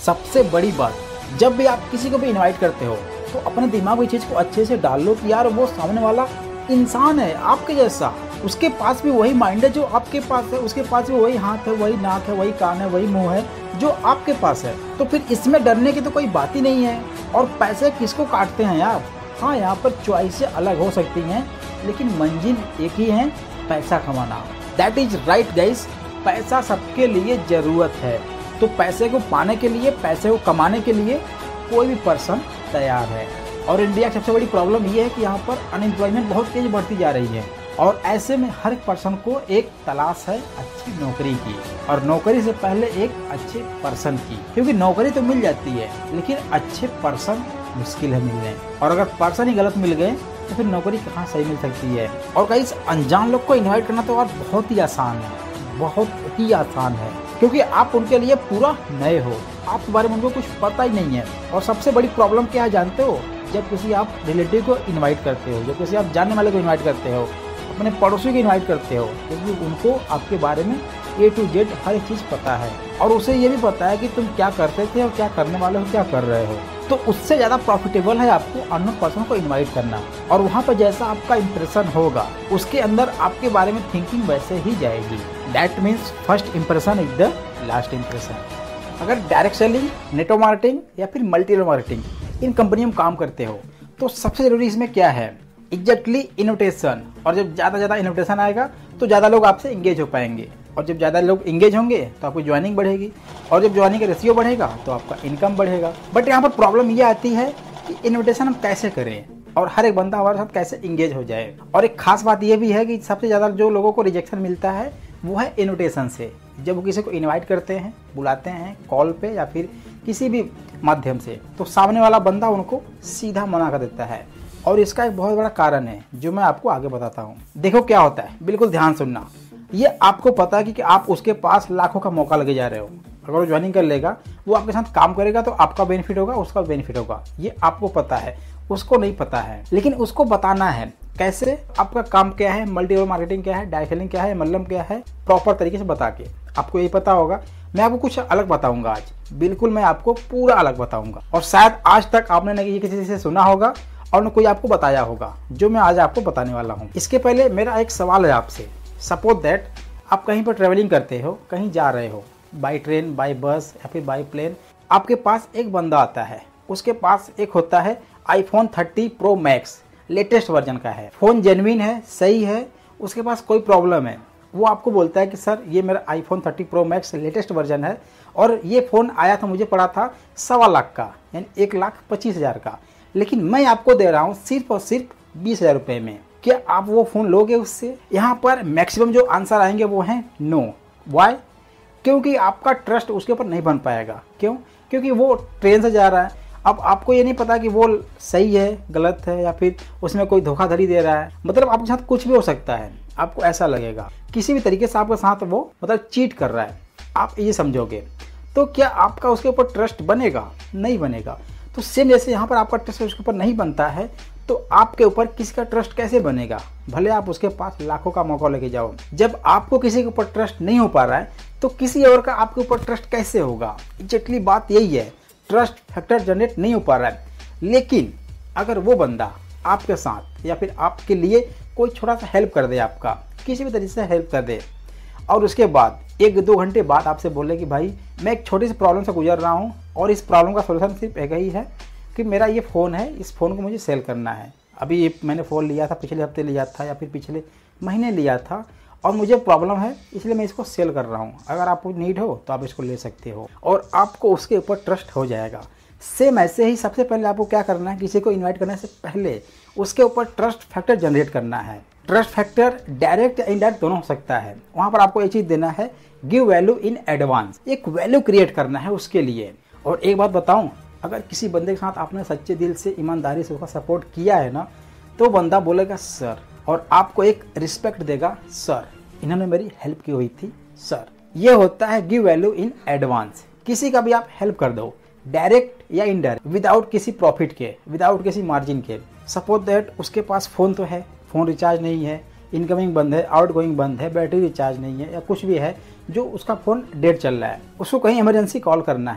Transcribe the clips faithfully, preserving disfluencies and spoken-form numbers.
सबसे बड़ी बात, जब भी आप किसी को भी इनवाइट करते हो तो अपने दिमाग में चीज़ को अच्छे से डाल लो कि यार वो सामने वाला इंसान है आपके जैसा, उसके पास भी वही माइंड है जो आपके पास है, उसके पास भी वही हाथ है, वही नाक है, वही कान है, वही मुंह है जो आपके पास है। तो फिर इसमें डरने की तो कोई बात ही नहीं है। और पैसे किसको काटते हैं यार? हाँ, यहाँ पर चॉइसें अलग हो सकती हैं लेकिन मंजिल एक ही है, पैसा कमाना। दैट इज राइट गाइस, पैसा सबके लिए ज़रूरत है। तो पैसे को पाने के लिए, पैसे को कमाने के लिए कोई भी पर्सन तैयार है। और इंडिया की सबसे बड़ी प्रॉब्लम ये है कि यहाँ पर अनएम्प्लॉयमेंट बहुत तेज बढ़ती जा रही है और ऐसे में हर पर्सन को एक तलाश है अच्छी नौकरी की, और नौकरी से पहले एक अच्छे पर्सन की, क्योंकि नौकरी तो मिल जाती है लेकिन अच्छे पर्सन मुश्किल है मिलने। और अगर पर्सन ही गलत मिल गए तो फिर नौकरी कहाँ सही मिल सकती है। और कई अनजान लोग को इन्वाइट करना तो आज बहुत ही आसान है, बहुत ही आसान है, क्योंकि आप उनके लिए पूरा नए हो, आपके बारे में उनको कुछ पता ही नहीं है। और सबसे बड़ी प्रॉब्लम क्या है जानते हो? जब किसी आप रिलेटिव को इनवाइट करते हो, जब किसी आप जानने वाले को इनवाइट करते हो, अपने पड़ोसी को इनवाइट करते हो, क्योंकि उनको आपके बारे में ए टू जेड हर एक चीज़ पता है और उसे ये भी पता है कि तुम क्या करते थे और क्या करने वाले हो, क्या कर रहे हो। तो उससे ज़्यादा प्रॉफिटेबल है आपको अननोन पर्सन को इनवाइट करना। और वहाँ पर जैसा आपका इंप्रेशन होगा उसके अंदर आपके बारे में थिंकिंग वैसे ही जाएगी। That means first impression is the last impression. अगर डायरेक्ट सेलिंग, नेटवर्क मार्केटिंग या फिर मल्टी लेवल मार्केटिंग इन कंपनियों में काम करते हो तो सबसे ज़रूरी इसमें क्या है? Exactly invitation. और जब ज़्यादा ज़्यादा इन्विटेशन आएगा तो ज़्यादा लोग आपसे इंगेज हो पाएंगे, और जब ज़्यादा लोग इंगेज होंगे तो आपकी ज्वाइनिंग बढ़ेगी, और जब ज्वाइनिंग का रेशियो बढ़ेगा तो आपका इनकम बढ़ेगा। बट यहाँ पर प्रॉब्लम ये आती है कि इन्विटेशन हम कैसे करें और हर एक बंदा हमारे साथ कैसे इंगेज हो जाए। और एक खास बात यह भी है कि सबसे ज़्यादा जो लोगों को रिजेक्शन मिलता है वो है इन्विटेशन से। जब वो किसी को इनवाइट करते हैं, बुलाते हैं कॉल पे या फिर किसी भी माध्यम से, तो सामने वाला बंदा उनको सीधा मना कर देता है। और इसका एक बहुत बड़ा कारण है जो मैं आपको आगे बताता हूँ। देखो क्या होता है, बिल्कुल ध्यान सुनना। ये आपको पता है कि, कि आप उसके पास लाखों का मौका लगे जा रहे हो। अगर वो ज्वाइनिंग कर लेगा, वो आपके साथ काम करेगा तो आपका बेनिफिट होगा, उसका बेनिफिट होगा, ये आपको पता है, उसको नहीं पता है। लेकिन उसको बताना है कैसे, आपका काम क्या है, मल्टी लेवल मार्केटिंग क्या है, डायरेक्ट सेलिंग क्या है, मल्लम क्या है, प्रॉपर तरीके से बता के आपको यही पता होगा। मैं आपको कुछ अलग बताऊंगा आज, बिल्कुल मैं आपको पूरा अलग बताऊंगा। और शायद आज तक आपने नहीं किसी से सुना होगा और न कोई आपको बताया होगा जो मैं आज आपको बताने वाला हूँ। इसके पहले मेरा एक सवाल है आपसे। सपोज दैट आप कहीं पर ट्रेवलिंग करते हो, कहीं जा रहे हो, बाई ट्रेन, बाई बस या फिर बाई प्लेन। आपके पास एक बंदा आता है, उसके पास एक होता है iPhone thirty pro max, latest version का है। फ़ोन जेन्युइन है, सही है, उसके पास कोई प्रॉब्लम है। वो आपको बोलता है कि सर ये मेरा iPhone thirty pro max latest version है और ये फ़ोन आया था, मुझे पड़ा था सवा लाख का, यानी एक लाख पच्चीस हज़ार का, लेकिन मैं आपको दे रहा हूँ सिर्फ और सिर्फ बीस हज़ार रुपये में। क्या आप वो फ़ोन लोगे उससे? यहाँ पर मैक्सिमम जो आंसर आएंगे वो हैं नो। वाई? क्योंकि आपका ट्रस्ट उसके ऊपर नहीं बन पाएगा। क्यों? क्योंकि वो ट्रेन से जा रहा है। अब आपको ये नहीं पता कि वो सही है, गलत है, या फिर उसमें कोई धोखाधड़ी दे रहा है। मतलब आपके साथ कुछ भी हो सकता है, आपको ऐसा लगेगा किसी भी तरीके से आपके साथ वो मतलब चीट कर रहा है, आप ये समझोगे। तो क्या आपका उसके ऊपर ट्रस्ट बनेगा? नहीं बनेगा। तो सेम जैसे यहाँ पर आपका ट्रस्ट उसके ऊपर नहीं बनता है, तो आपके ऊपर किसी का ट्रस्ट कैसे बनेगा? भले आप उसके पास लाखों का मौका लेके जाओ, जब आपको किसी के ऊपर ट्रस्ट नहीं हो पा रहा है तो किसी और का आपके ऊपर ट्रस्ट कैसे होगा? एग्जैक्टली बात यही है, ट्रस्ट फैक्टर जनरेट नहीं हो पा रहा है। लेकिन अगर वो बंदा आपके साथ या फिर आपके लिए कोई छोटा सा हेल्प कर दे, आपका किसी भी तरीके से हेल्प कर दे, और उसके बाद एक दो घंटे बाद आपसे बोले कि भाई मैं एक छोटी सी प्रॉब्लम से गुजर रहा हूँ और इस प्रॉब्लम का सोल्यूशन सिर्फ एक ही है कि मेरा ये फ़ोन है, इस फ़ोन को मुझे सेल करना है। अभी ये मैंने फ़ोन लिया था, पिछले हफ्ते लिया था या फिर पिछले महीने लिया था और मुझे प्रॉब्लम है, इसलिए मैं इसको सेल कर रहा हूँ। अगर आपको नीड हो तो आप इसको ले सकते हो और आपको उसके ऊपर ट्रस्ट हो जाएगा। सेम ऐसे ही सबसे पहले आपको क्या करना है, किसी को इनवाइट करने से पहले उसके ऊपर ट्रस्ट फैक्टर जनरेट करना है। ट्रस्ट फैक्टर डायरेक्ट या इनडायरेक्ट दोनों हो सकता है। वहाँ पर आपको एक चीज़ देना है, गिव वैल्यू इन एडवांस, एक वैल्यू क्रिएट करना है उसके लिए। और एक बात बताऊँ, अगर किसी बंदे के साथ आपने सच्चे दिल से, ईमानदारी से उसका सपोर्ट किया है ना, तो बंदा बोलेगा सर, और आपको एक रिस्पेक्ट देगा, सर इन्होंने मेरी हेल्प की हुई थी सर। ये होता है गिव वैल्यू इन एडवांस। किसी का भी आप हेल्प कर दो, डायरेक्ट या इनडायरेक्ट, विदाउट किसी प्रॉफिट के, विदाउट किसी मार्जिन के। सपोज दैट उसके पास फ़ोन तो है, फ़ोन रिचार्ज नहीं है, इनकमिंग बंद है, आउटगोइंग बंद है, बैटरी रिचार्ज नहीं है, या कुछ भी है जो उसका फ़ोन डेड चल रहा है, उसको कहीं इमरजेंसी कॉल करना है।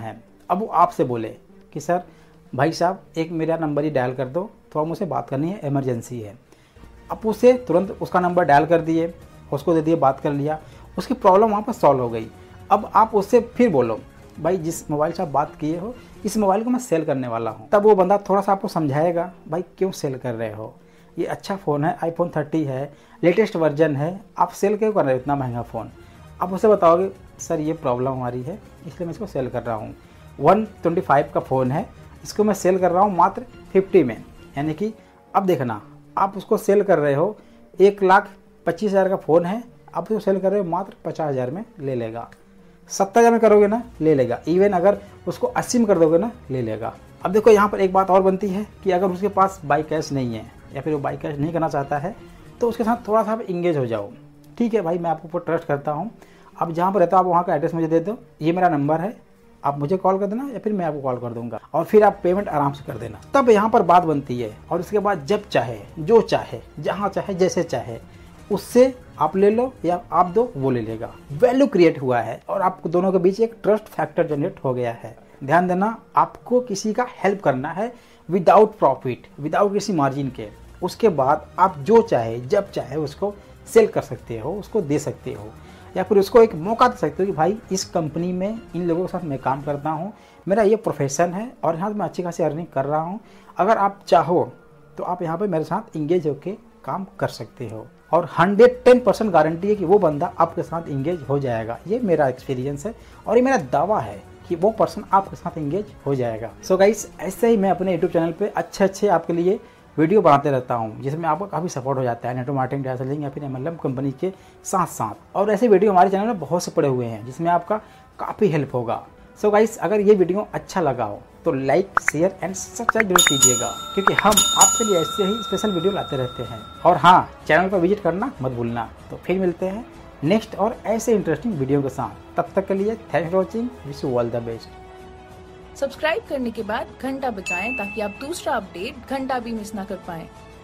अब वो आपसे बोले कि सर भाई साहब एक मेरा नंबर ही डायल कर दो, तो आप मुझसे बात करनी है, इमरजेंसी है। अब उसे तुरंत उसका नंबर डायल कर दिए, उसको दे दिए, बात कर लिया, उसकी प्रॉब्लम वहाँ पर सॉल्व हो गई। अब आप उससे फिर बोलो भाई जिस मोबाइल से आप बात किए हो इस मोबाइल को मैं सेल करने वाला हूँ। तब वो बंदा थोड़ा सा आपको समझाएगा भाई क्यों सेल कर रहे हो, ये अच्छा फ़ोन है, आईफोन थर्टी है, लेटेस्ट वर्जन है, आप सेल क्यों कर रहे हो इतना महंगा फ़ोन। आप उसे बताओगे सर ये प्रॉब्लम हमारी है इसलिए मैं इसको सेल कर रहा हूँ, वन ट्वेंटी फाइव का फ़ोन है, इसको मैं सेल कर रहा हूँ मात्र फिफ्टी में। यानी कि अब देखना आप उसको सेल कर रहे हो एक लाख पच्चीस हज़ार का फ़ोन है, आप उसको सेल कर रहे हो मात्र पचास हज़ार में ले लेगा। सत्तर हज़ार में करोगे ना ले लेगा, इवन अगर उसको अस्सी में कर दोगे ना ले लेगा। अब देखो यहाँ पर एक बात और बनती है कि अगर उसके पास बाई कैश नहीं है या फिर वो बाई कैश नहीं करना चाहता है तो उसके साथ थोड़ा सा आप इंगेज हो जाओ। ठीक है भाई मैं आपके ऊपर ट्रस्ट करता हूँ, आप जहाँ पर रहते हो आप वहाँ का एड्रेस मुझे दे दो, ये मेरा नंबर है, आप मुझे कॉल कर देना या फिर मैं आपको कॉल कर दूंगा और फिर आप पेमेंट आराम से कर देना। तब यहाँ पर बात बनती है और उसके बाद जब चाहे जो चाहे जहाँ चाहे जैसे चाहे उससे आप ले लो या आप दो वो ले लेगा। वैल्यू क्रिएट हुआ है और आपको दोनों के बीच एक ट्रस्ट फैक्टर जनरेट हो गया है। ध्यान देना आपको किसी का हेल्प करना है विदाउट प्रॉफिट, विदाउट किसी मार्जिन के। उसके बाद आप जो चाहे जब चाहे उसको सेल कर सकते हो, उसको दे सकते हो या फिर उसको एक मौका दे सकते हो कि भाई इस कंपनी में इन लोगों के साथ मैं काम करता हूँ, मेरा ये प्रोफेशन है और यहाँ मैं अच्छी खासी अर्निंग कर रहा हूँ, अगर आप चाहो तो आप यहाँ पे मेरे साथ इंगेज होकर काम कर सकते हो। और हंड्रेड टेन परसेंट गारंटी है कि वो बंदा आपके साथ इंगेज हो जाएगा। ये मेरा एक्सपीरियंस है और ये मेरा दावा है कि वो पर्सन आपके साथ इंगेज हो जाएगा। सो गाइस ऐसे ही मैं अपने यूट्यूब चैनल पे अच्छे अच्छे आपके लिए वीडियो बनाते रहता हूँ जिसमें आपका काफ़ी सपोर्ट हो जाता है नेटवर्क मार्केटिंग, डाटा सेलिंग या फिर एमएलएम कंपनी के साथ साथ। और ऐसे वीडियो हमारे चैनल में बहुत से पड़े हुए हैं जिसमें आपका काफ़ी हेल्प होगा। सो गाइस अगर ये वीडियो अच्छा लगा हो तो लाइक शेयर एंड सब्सक्राइब जरूर कीजिएगा क्योंकि हम आपके लिए ऐसे ही स्पेशल वीडियो लाते रहते हैं। और हाँ चैनल पर विजिट करना मत भूलना। तो फिर मिलते हैं नेक्स्ट और ऐसे इंटरेस्टिंग वीडियो के साथ। तब तक के लिए thanks for watching, wish you all the best. Subscribe करने के बाद घंटा बजाएं ताकि आप दूसरा अपडेट घंटा भी मिस ना कर पाएं।